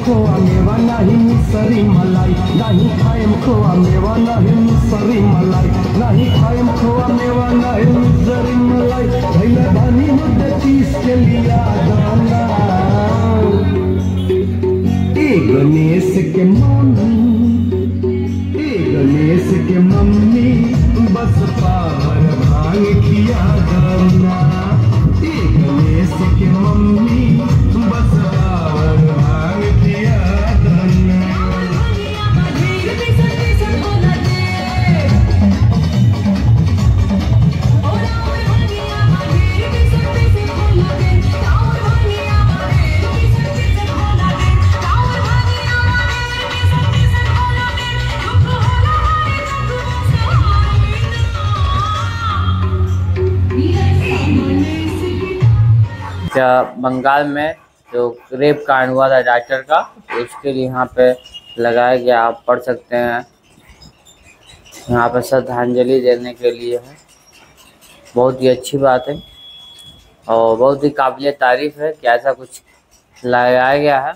खोआ मेवा नहीं मिसरी मलाई, नहीं खाएम खोआ मेवा नहीं मिसरी मलाई, नहीं खाएम खोआ मेवा नहीं मिसरी मलाई। भैया बानी मुद्दे 30 के लिया गाना। गणेश के मम्मी बस पावर भांग किया गाना। गणेश के मम्मी बस पावर भांग किया गाना। बंगाल में जो रेप कांड हुआ था डॉक्टर का, उसके लिए यहाँ पे लगाया गया, आप पढ़ सकते हैं। यहाँ पे श्रद्धांजलि देने के लिए है। बहुत ही अच्छी बात है और बहुत ही काबिल तारीफ है कि ऐसा कुछ लगाया गया है।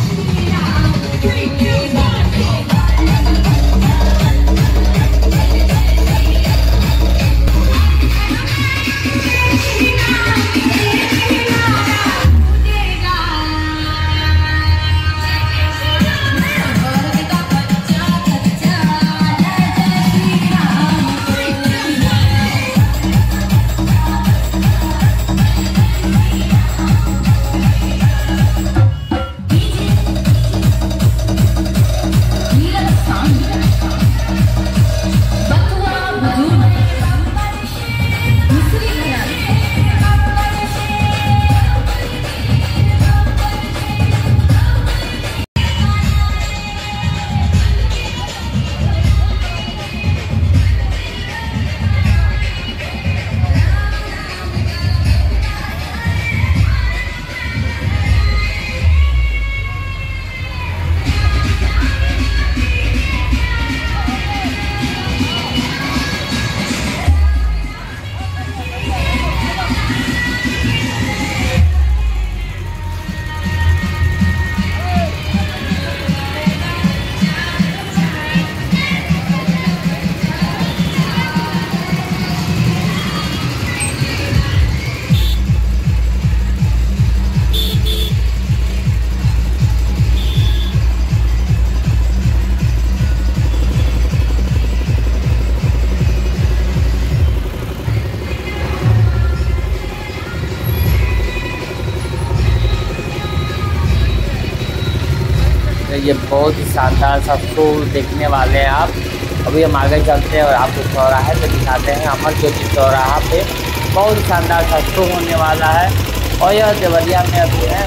ये बहुत ही शानदार सा शो देखने वाले हैं आप। अभी हम आगे चलते हैं और आपको चौराहे पे दिखाते हैं। अमर ज्योति चौराहा पे बहुत शानदार सा शो होने वाला है और यह देवरिया में अभी है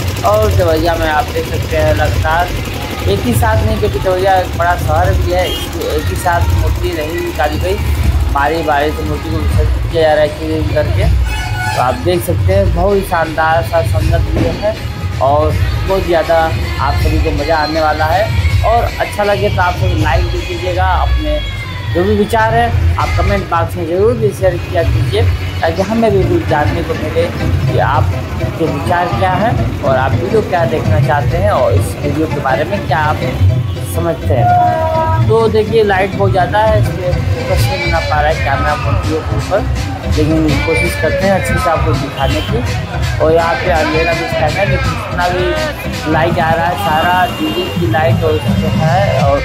और देवरिया में आप देख सकते हैं लगातार एक ही साथ नहीं, क्योंकि देवरिया एक बड़ा शहर भी है, एक ही साथ मूर्ति नहीं निकाली गई, बारी बारी से मूर्ति को विसर्जित किया जा रहा है क्लीन करके। तो आप देख सकते हैं बहुत ही शानदार सा संगत भी है और बहुत ज़्यादा आप सभी को मज़ा आने वाला है। और अच्छा लगे तो आप सभी लाइक भी कीजिएगा, अपने जो भी विचार है आप कमेंट बॉक्स में ज़रूर भी शेयर किया कीजिए, ताकि हमें भी कुछ जानने को मिले कि आप के विचार क्या है और आप वीडियो क्या देखना चाहते हैं और इस वीडियो के बारे में क्या आप समझते हैं। तो देखिए लाइट बहुत ज़्यादा है, इसलिए फोकस नहीं बना पा रहा है कैमरा वीडियो के ऊपर, लेकिन कोशिश करते हैं अच्छे से आपको दिखाने की। और यहाँ पे अंधेरा भी स्टैंड है, लेकिन जितना भी लाइट आ रहा है सारा डीजे की लाइट और है। और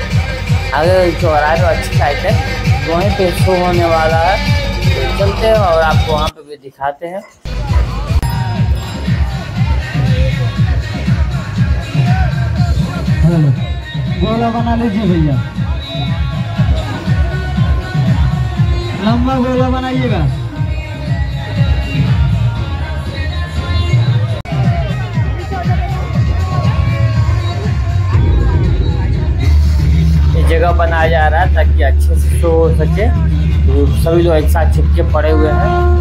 आगे चौराहे में अच्छी लाइट है, वहीं पे शो होने वाला है। तो चलते हैं और आपको वहाँ पे भी दिखाते हैं। गोला बना लीजिए भैया, लंबा गोला बनाइएगा। जगह बनाया जा रहा है ताकि अच्छे से शो हो सके। तो सभी लोग एक साथ चिपके पड़े हुए हैं।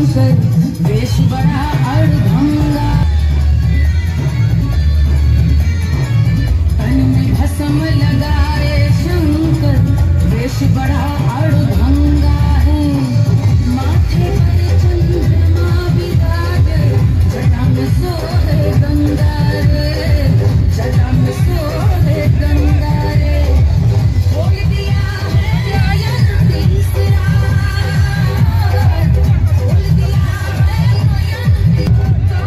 शंकर वेश बड़ा अड़भंगा, तन में भस्म लगाए शंकर वेश बड़ा अड़भंगा है। माथे पर चंद्रमा विराजे, जटा में सोहे गंगा रे, जटा में सोहे गंगा रे। खोल दिया है नयन तीसरा, खोल दिया है नयन तीसरा,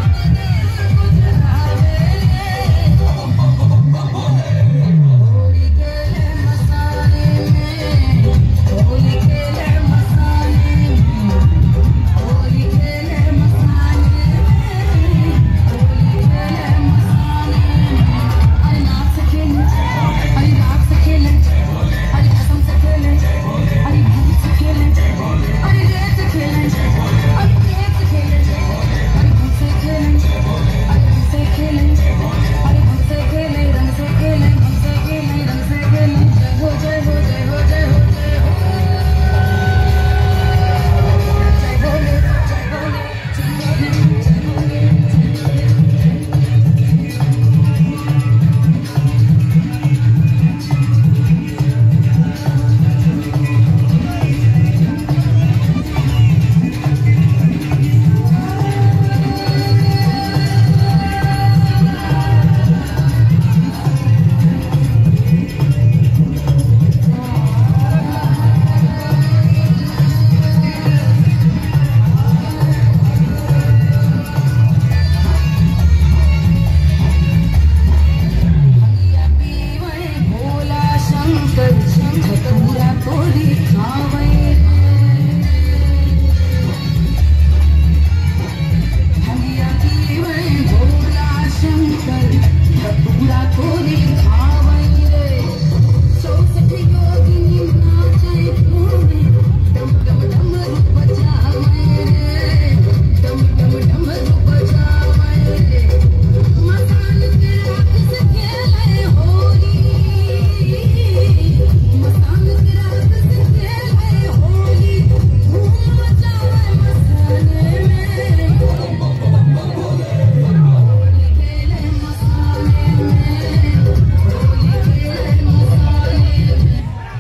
होली के मसाले में, होली के मसाले में, होली के मसाले में, होली के मसाले में। अरे नाच से खेलें, अरे राग से खेलें, अरे कसम से खेलें, अरे भूत से खेलें, अरे रेत से खेलें, अरे प्रेत से खेलें, अरे भूत से खेलें, अरे रंग से खेलें, अरे भूत से खेलें, रंग से खेलें, भूत से खेलें, रंग से खेलें। जय हो जय हो जय हो जय हो जय हो, जय बोले जय बोले जय बोले जय बोले। भंगिया पीवै भोला शंकर, धतूरा तोरी खावै रे। भंगिया पीवै भोला शंकर, धतूरा तोरी खावै रे। 64 योगिनी नाचै घूमे, डम डम डमरू बजावै रे, डम डम डमरू बजावै रे। मसान के रात से खेले होली, मसान के रात से खेले होली, धूम मचावे मसाले में, होली खेले मसाले में, होली खेले मसाले में।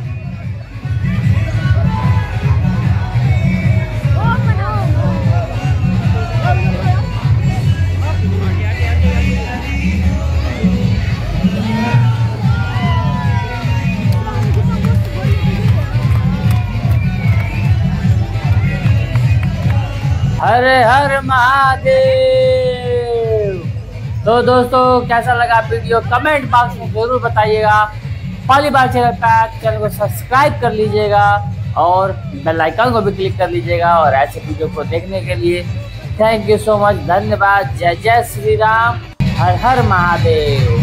हरे हर महादेव। तो दोस्तों कैसा लगा वीडियो कमेंट बॉक्स में जरूर बताइएगा। पहली बार चैनल को सब्सक्राइब कर लीजिएगा और बेल आइकन को भी क्लिक कर लीजिएगा। और ऐसे वीडियो को देखने के लिए थैंक यू सो मच, धन्यवाद। जय जय श्री राम, हर हर महादेव।